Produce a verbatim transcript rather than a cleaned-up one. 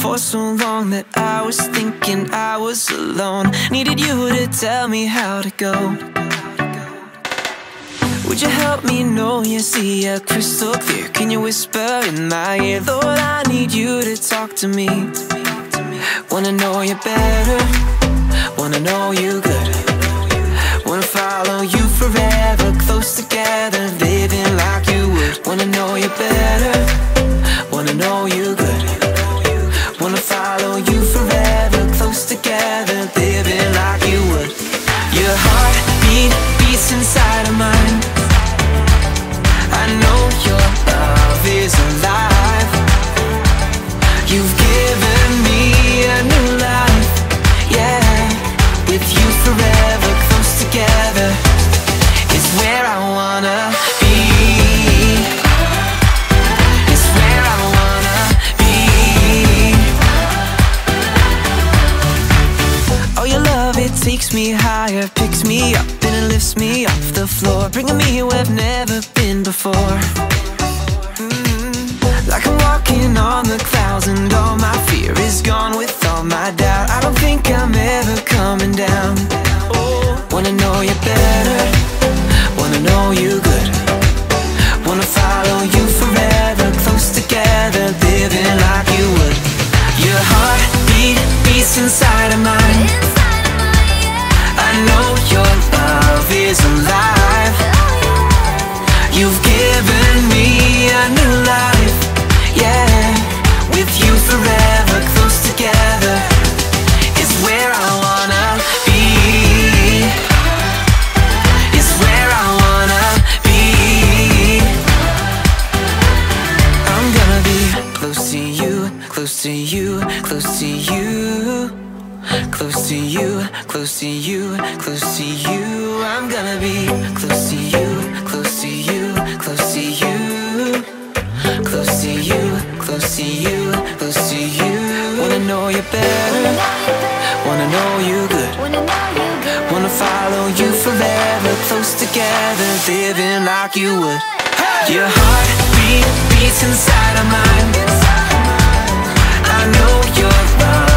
for so long that I was thinking I was alone. Needed you to tell me how to go. Would you help me know you see it crystal clear? Can you whisper in my ear? Lord, I need you to talk to me. Wanna know you better, wanna know you good. Wanna follow you forever, close together, living like you would. Wanna know you better, wanna know you good. Wanna follow you forever, close together, living like you would. Your heartbeat beats inside of mine. I know your love is alive. You've given me a new life, yeah. With you forever, close together is where I wanna be. Is where I wanna be. Oh, your love, it takes me higher, picks me up and it lifts me off the floor, bringing me where I've never been before. mm, Like I'm walking on the clouds and all my fear is gone with all my doubt. I don't think I'm ever coming down. Oh, wanna know you better, wanna know you good. Wanna follow you forever, close together, living like you would. Your heartbeat beats inside of mine. I know your love is alive. You've given me a new life, yeah. With you forever, close together is where I wanna be. Is where I wanna be. I'm gonna be close to you, close to you, close to you. Close to you, close to you, close to you. I'm gonna be close to you, close to you, close to you. Close to you, close to you, close to you. Wanna know you better, wanna know you good. Wanna follow you forever, close together, living like you would. Your heartbeat beats inside of mine. I know your love